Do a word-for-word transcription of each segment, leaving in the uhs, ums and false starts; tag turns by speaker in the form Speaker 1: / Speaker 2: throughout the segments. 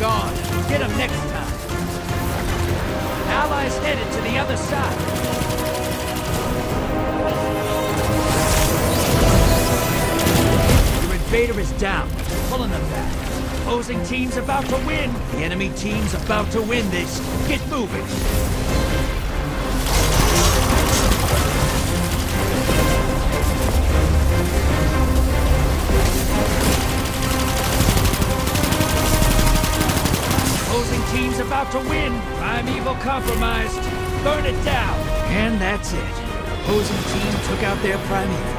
Speaker 1: gone. Get them next time. Allies headed to the other side. Your invader is down. Pulling them back. Opposing team's about to win. The enemy team's about to win this. Get moving. Opposing team's about to win. Primeval compromised. Burn it down. And that's it. Opposing team took out their Primeval.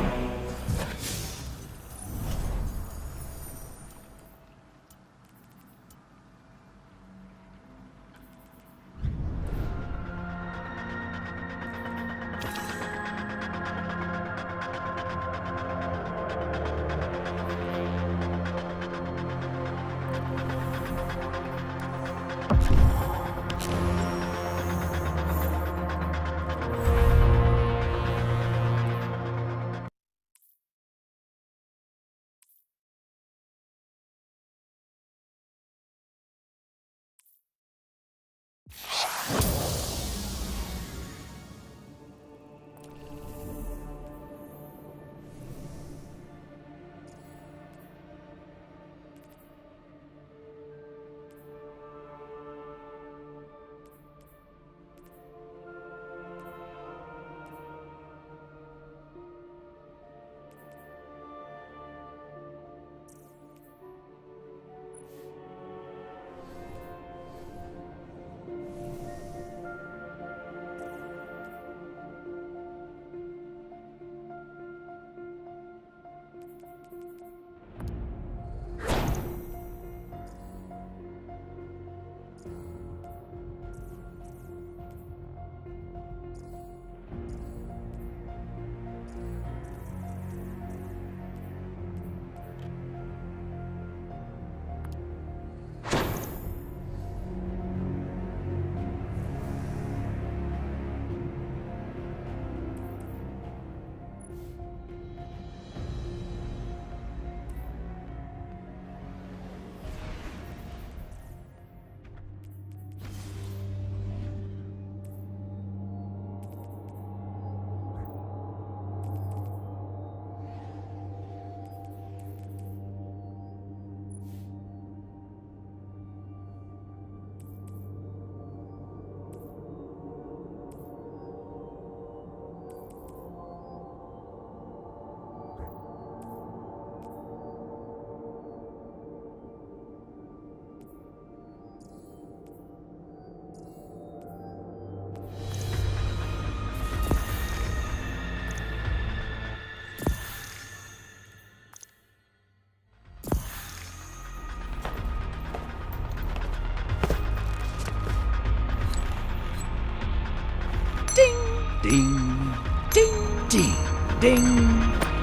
Speaker 1: Ding, ding, ding, ding.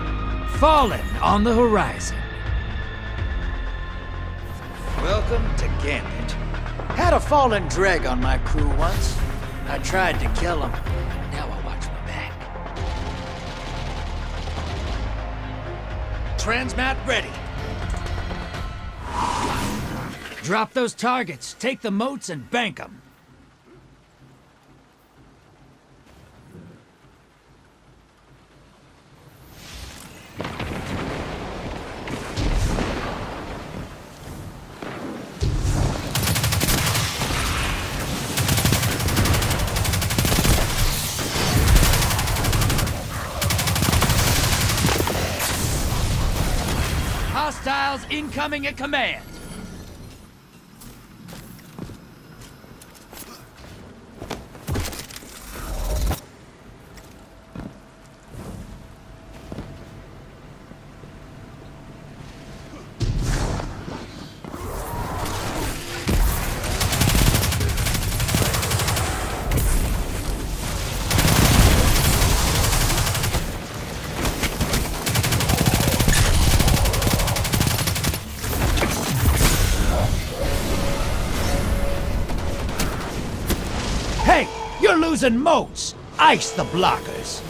Speaker 1: Fallen on the horizon. Welcome to Gambit. Had a fallen Dreg on my crew once. I tried to kill him. Now I watch my back. Transmat ready. Drop those targets, take the moats, and bank them. Hostiles incoming at command. Hey, you're losing moats! Ice the blockers!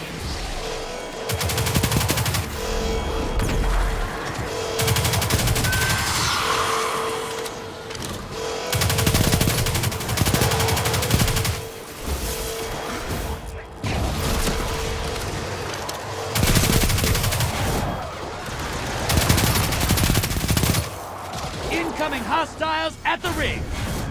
Speaker 1: hostiles at the ring!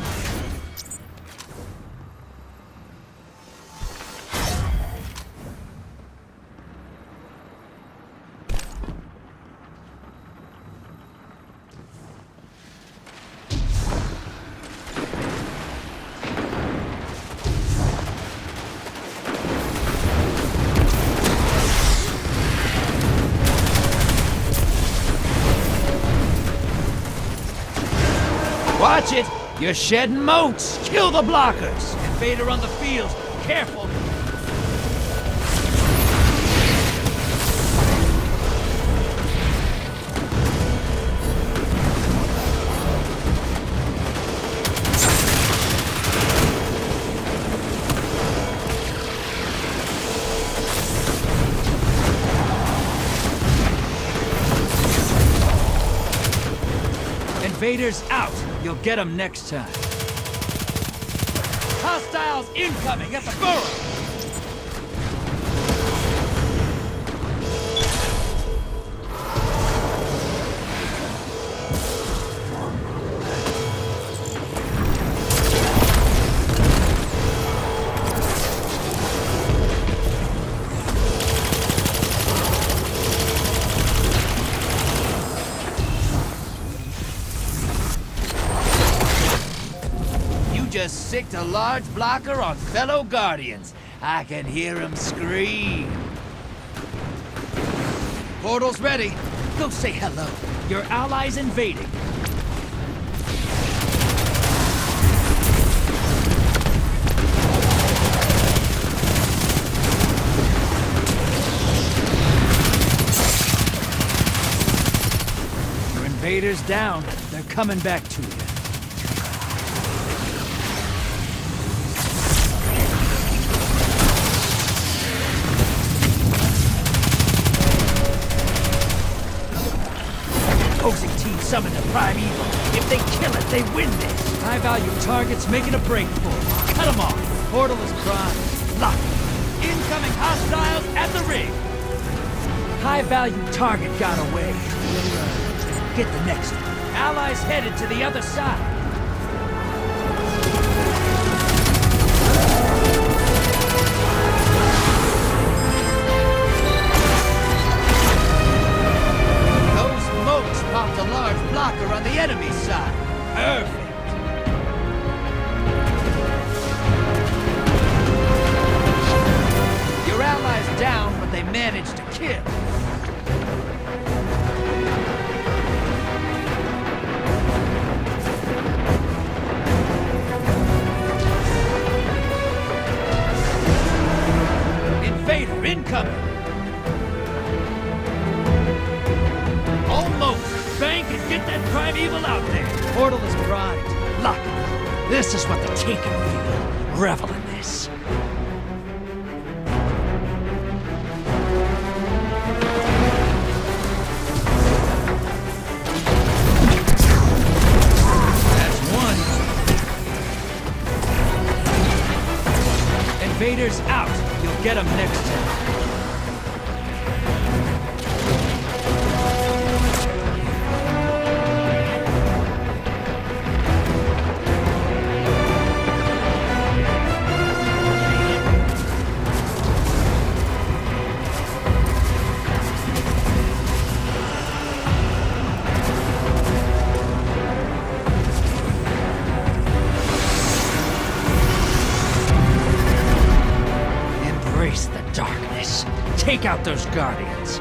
Speaker 1: Watch it! You're shedding moats! Kill the blockers! Invader on the field! Careful! Invaders out! You'll get them next time. Hostiles incoming at the burrow! Just sicked a large blocker on fellow Guardians. I can hear him scream. Portal's ready. Go say hello. Your allies invading. Your invaders down. They're coming back to you. Opposing team summon the Primeval. If they kill it, they win this. High-value targets making a break for it. Cut them off. Portal is primed. Lock it. Incoming hostiles at the ring. High-value target got away. Get the next one. Allies headed to the other side. Popped a large blocker on the enemy's side. Perfect. Your allies down, but they managed to kill. Invader incoming. Bank and get that Primeval out there. Portal is primed. Lock it. This is what the Taken feel. Revel in this. That's one. Invaders out. You'll get them next time. Take out those Guardians.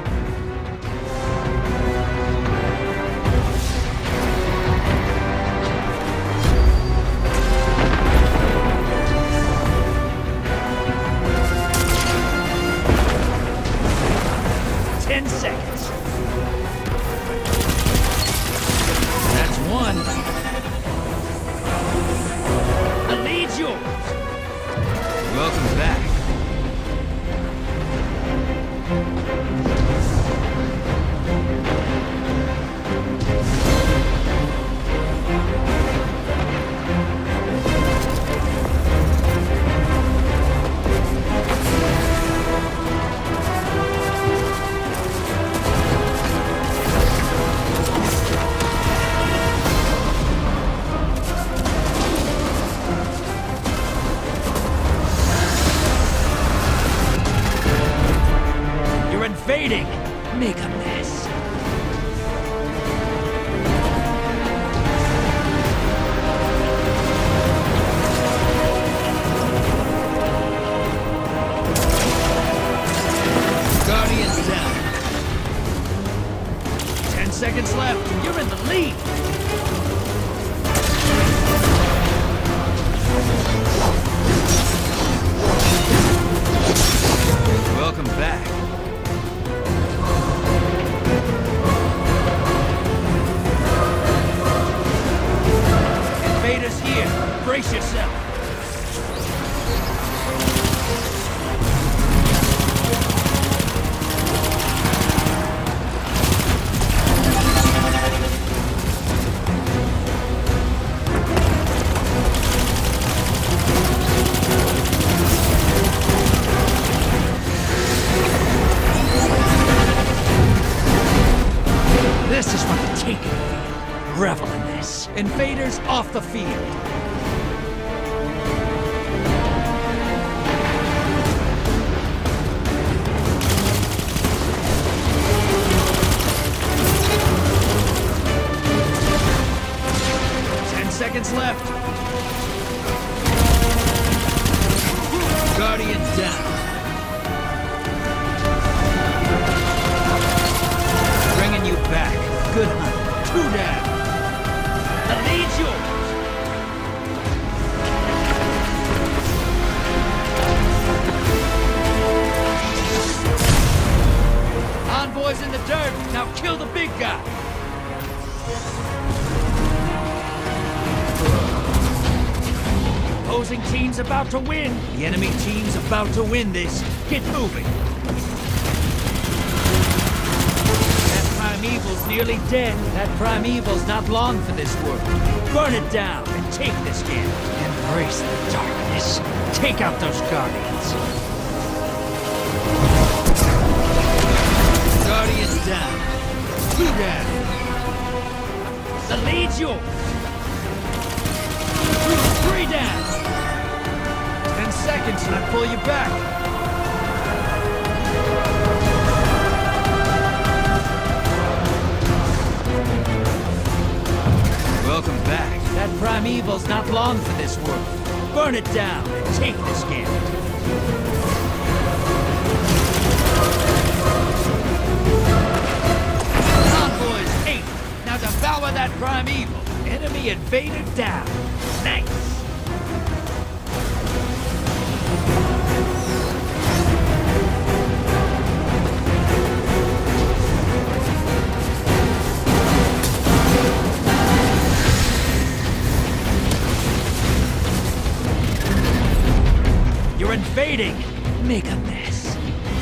Speaker 1: Ten seconds. That's one. The lead's yours. Welcome back. invading! Make a mess. Guardians down. Ten seconds left. You're in the lead. Welcome back. Invaders here. Brace yourself. This is what the Taken feel. Revel in this. Invaders off the field. Ten seconds left. Guardians down. Bringing you back. Good hunt. Two down. The lead's yours. Envoy's in the dirt. Now kill the big guy. Opposing team's about to win. The enemy team's about to win this. Get moving. Primeval's nearly dead. That Primeval's not long for this world. Burn it down and take this game. Embrace the darkness. Take out those Guardians. Guardians down. Two down. The lead's yours. Three down. Ten seconds and I pull you back. Welcome back. That Primeval's not long for this world. Burn it down and take this gambit. Envoy's eight. Now devour that Primeval. Enemy invader down. Nice. You're invading! Make a mess.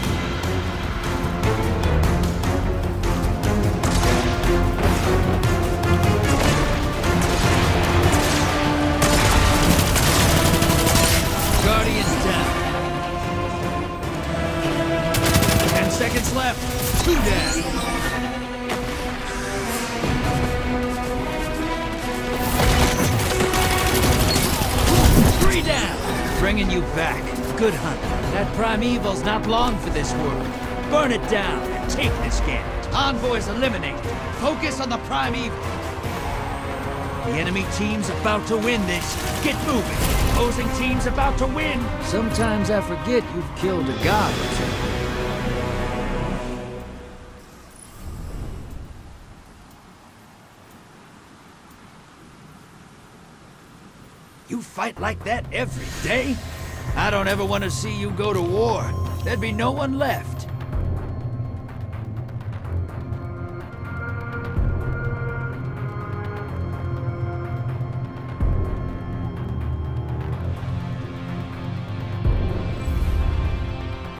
Speaker 1: Guardians down. Ten seconds left. Two down. Three down. Bringing you back. Good hunt. That Primeval's not long for this world. Burn it down and take this gambit. Envoy's eliminated. Focus on the Primeval. The enemy team's about to win this. Get moving. Opposing team's about to win. Sometimes I forget you've killed a god or two. You fight like that every day? I don't ever want to see you go to war. There'd be no one left.